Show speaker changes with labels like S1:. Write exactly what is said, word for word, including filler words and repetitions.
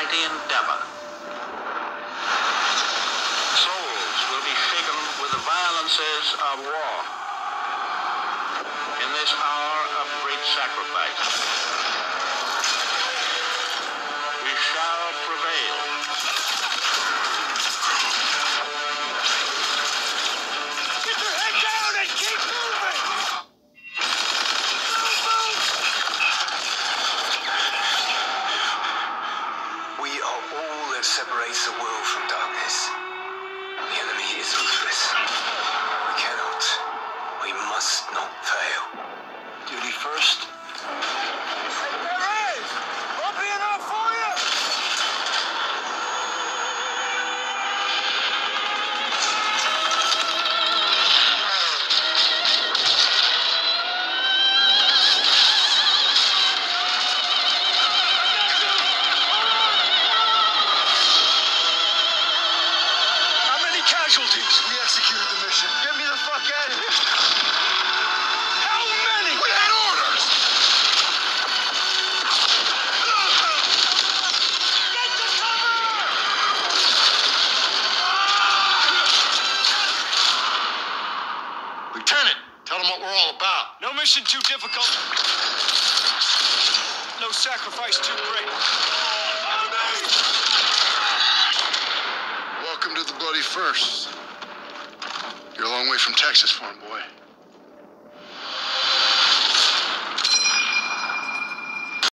S1: mighty endeavor. Souls will be shaken with the violences of war. In this hour of great sacrifice, we shall prevail.
S2: Get your head down and keep moving!
S3: We are all that separates the world from darkness. The enemy is ruthless. We cannot, we must not fail.
S1: Duty first.
S2: There is! Won't be enough for you!
S3: How many casualties? We executed the mission. Get me the fuck out of here. How many? We had orders!
S2: Get to cover!
S3: Lieutenant, tell them what we're all about.
S4: No mission too difficult. No sacrifice too great.
S3: Welcome to the Bloody First. You're a long way from Texas, farm boy.